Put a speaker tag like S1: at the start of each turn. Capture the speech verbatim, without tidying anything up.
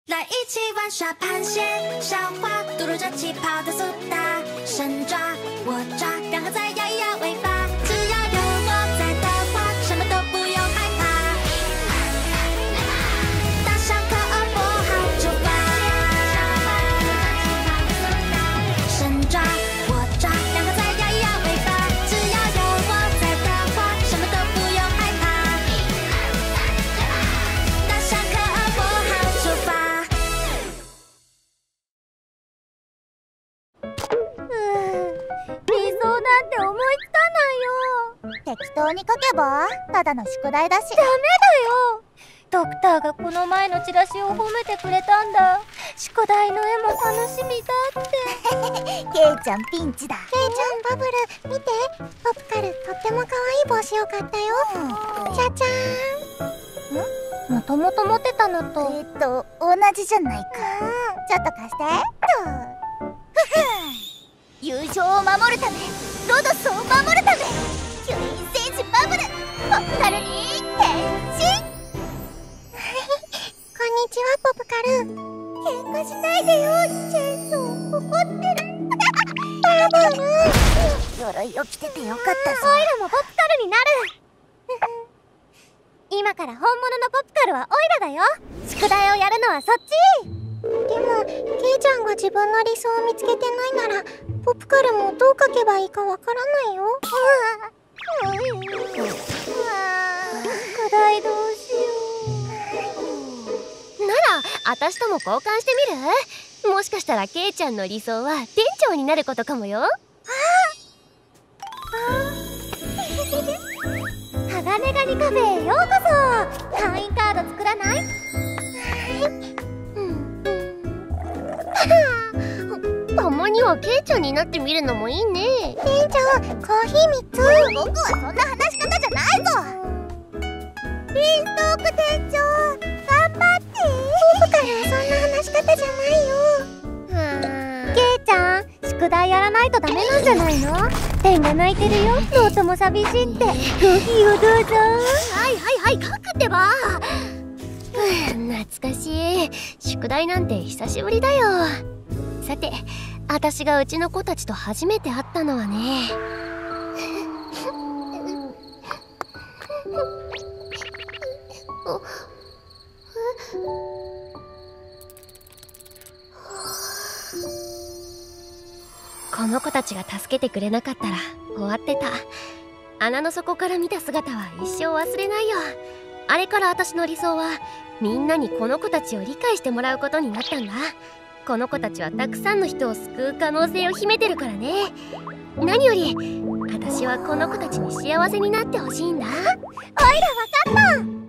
S1: 来一起玩耍螃蟹，小花嘟噜着气泡的苏打，神抓我抓，然后再摇一摇尾巴。只要有我在的话，什么都不用害怕。大象可恶不好出发，神抓我抓，然后再摇一摇尾巴。只要有我在的话，什么都不用害怕。大象可恶不好出发。
S2: 理想なんて思いつかないよ。適当に書けばただの宿題だし。ダメだよ。ドクターがこの前のチラシを褒めてくれたんだ。宿題の絵も楽しみだって。ケイちゃんピンチだ。ケイちゃん、バブル見て、ポプカルとっても可愛い帽子を買ったよ。じゃじゃーん。ん？もともと持ってたのとえっと同じじゃないか。ちょっと貸して。優勝を守るため、ロドスを守るため、キュイーン戦士バブル、ポプカルに変身。こんにちは、ポプカル。喧嘩しないでよ、チェンソー怒ってる。バブル、鎧を着ててよかったぞ。オイラもポプカルになる。今から本物のポプカルはオイラだよ。宿題をやるのはそっち。でも、ケイちゃんが自分の理想を見つけてないなら、ポプカルもどう書けばいいかわからないよ。宿題どうしよう。なら、私とも交換してみる？もしかしたらケイちゃんの理想は店長になることかもよ。あ鋼ガニカフェへようこそ。会員カード作らない？はい。たまにはケイちゃんになってみるのもいいね。店長、コーヒーみっつ。僕はそんな話し方じゃないぞ。ビーンストーク店長、頑張って。僕からはそんな話し方じゃないよ。ケイちゃん、宿題やらないとダメなんじゃないの？ペンが泣いてるよ。ノートも寂しいって。コーヒーをどうぞ。はいはいはい、書くってば。懐かしい。宿題なんて久しぶりだよ。さて、私がうちの子たちと初めて会ったのはね。この子たちが助けてくれなかったら終わってた。穴の底から見た姿は一生忘れないよ。あれから私の理想はみんなにこの子たちを理解してもらうことになったんだ。この子たちはたくさんの人を救う可能性を秘めてるからね。何より私はこの子たちに幸せになってほしいんだ。おいらわかった。